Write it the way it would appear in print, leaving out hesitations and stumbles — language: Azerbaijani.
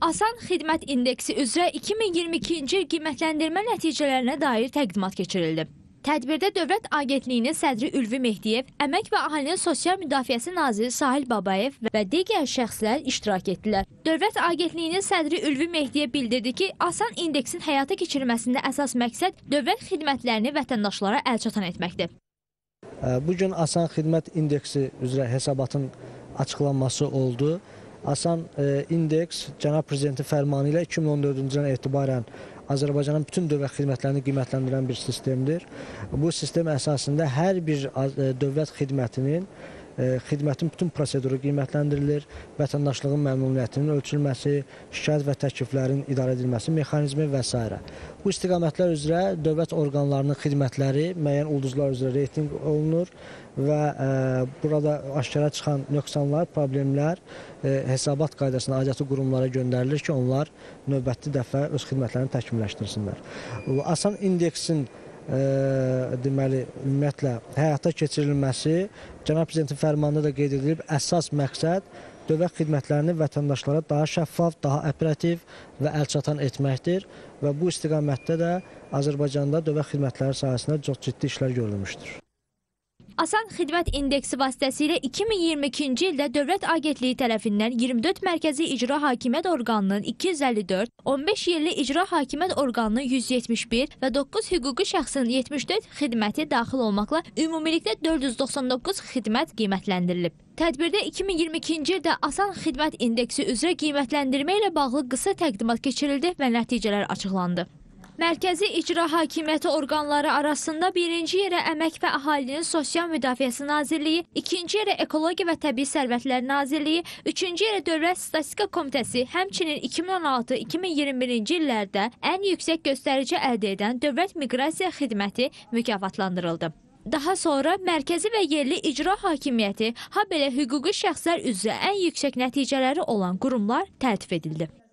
Asan Xidmət İndeksi üzrə 2022-ci il qiymətləndirmə nəticələrinə dair təqdimat keçirildi. Tədbirdə Dövlət Agentliyinin sədri Ülvi Mehdiyev, Əmək və Əhalinin Sosial Müdafiəsi naziri Sahil Babayev və digər şəxslər iştirak etdilər. Dövlət Agentliyinin sədri Ülvi Mehdiyev bildirdi ki, Asan İndeksin həyata keçirilməsində əsas məqsəd dövlət xidmətlərini vətəndaşlara əlçatan etməkdir. Bugün Asan Xidmət İndeksi üzrə hesabatın açıqlanması oldu. Asan İndeks Cənab Prezidentin fərmanı ilə 2014-cü ildən etibarən Azərbaycanın bütün dövlət xidmətlərini qiymətləndirən bir sistemdir. Bu sistem əsasında hər bir dövlət xidmətin bütün proseduru qiymətləndirilir, vətəndaşlığın məmnuniyyətinin ölçülməsi, şikayət və təkliflərin idarə edilməsi mexanizmi və s. Bu istiqamətlər üzrə dövlət orqanlarının xidmətləri müəyyən ulduzlar üzrə reytinq olunur və burada aşkara çıxan nöqsanlar, problemlər hesabat qaydasına aidiyyatı qurumlara göndərilir ki, onlar növbəti dəfə öz xidmətlərini təkmilləşdirsinlər. Asan İndeksin deməli, ümumiyyətlə həyata keçirilməsi Cənab Prezidentin fərmanında da qeyd edilib, əsas məqsəd dövlət xidmətlərini vətəndaşlara daha şəffaf, daha operativ və əlçatan etməkdir və bu istiqamətdə də Azərbaycanda dövlət xidmətləri sahəsində çox ciddi işlər görülmüşdür. Asan Xidmət İndeksi vasitəsilə 2022-ci ildə Dövlət Agentliyi tərəfindən 24 Mərkəzi İcra Hakimiyyət orqanının 254, 15 yerli İcra Hakimiyyət orqanının 171 və 9 hüquqi şəxsin 74 xidməti daxil olmaqla ümumilikdə 499 xidmət qiymətləndirilib. Tədbirdə 2022-ci ildə Asan Xidmət İndeksi üzrə qiymətləndirmə ilə bağlı qısa təqdimat keçirildi və nəticələr açıqlandı. Mərkəzi İcra Hakimiyyəti orqanları arasında birinci yerə Əmək və Əhalinin Sosial Müdafiəsi Nazirliyi, ikinci yerə Ekologiya və Təbii Sərvətlər Nazirliyi, üçüncü yerə Dövlət Statistika Komitəsi, həmçinin 2016-2021-ci illərdə ən yüksək göstərici əldə edən Dövlət Miqrasiya Xidməti mükafatlandırıldı. Daha sonra mərkəzi və yerli icra hakimiyyəti, habelə hüquqi şəxslər üzrə ən yüksək nəticələri olan qurumlar təltif edildi.